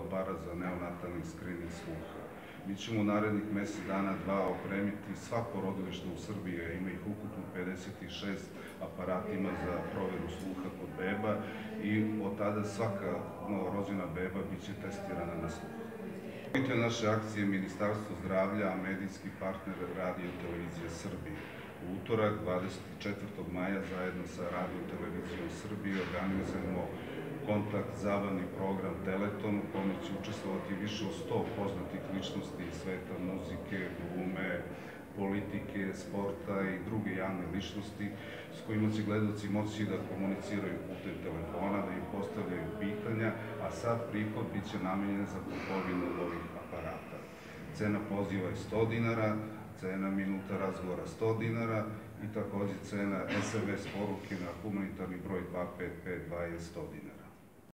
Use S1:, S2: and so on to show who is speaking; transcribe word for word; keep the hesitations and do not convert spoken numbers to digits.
S1: bara za neonatalni skrining sluha. Mi ćemo u narednih mesec dana, dva opremiti sva porodilišta u Srbiji, a ima ih ukupno pedeset šest aparatima za proveru sluha kod beba i od tada svaka novorođena beba biće testirana na sluh. Voditelj naše akcije Ministarstvo zdravlja, a medijski partner Radio televizije Srbije. U utorak, dvadeset četvrtog maja, zajedno sa Radio televizijom Srbije organizujemo kontakt zabavni program Teleton, u kome će učestvovati više od sto poznatih ličnosti iz sveta muzike, glume, politike, sporta i druge javne ličnosti s kojima će gledaoci moći da komuniciraju putem telefona, da im postavljaju pitanja, a sad prihod biće namenjen za kupovinu ovih aparata. Cena poziva je sto dinara, cena minuta razgovora sto dinara i takođe cena es em es poruke na humanitarni broj dva pet pet dva je sto dinara.